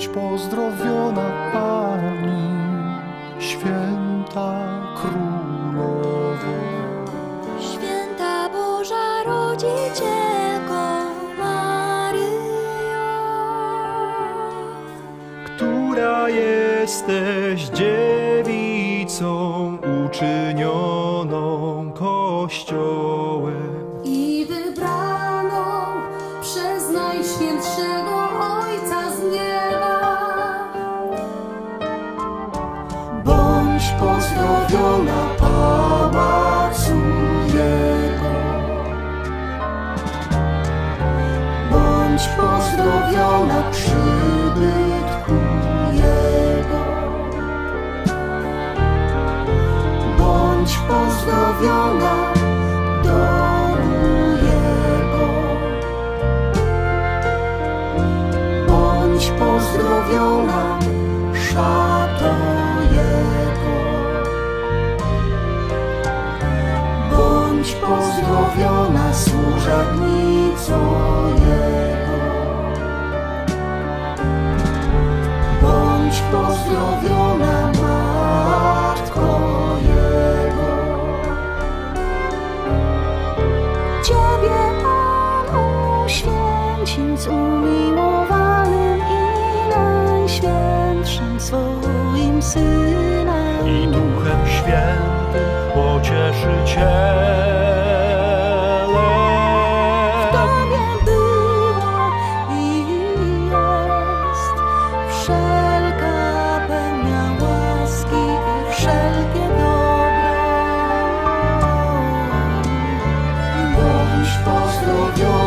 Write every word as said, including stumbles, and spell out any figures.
pozdrowiona Pani, święta Królowo. Święta Boża Rodzicielko Maryjo, która jesteś dziewicą uczynioną Kościołem i wybraną przez Najświętszego Ojca z nieba. Bądź pozdrowiona pałacu Jego, bądź pozdrowiona przybytku Jego, bądź pozdrowiona domu Jego, bądź pozdrowiona szato Jego, bądź pozdrowiona służebnico Jego, bądź pozdrowiona matko Jego. Ciebie On uświęcił z umiłowanym i najświętszym swoim Synem. I Duchem Świętym Pocieszycielem. W Tobie była i jest wszelka pełnia łaski i wszelkie dobro. Bądź pozdrowiona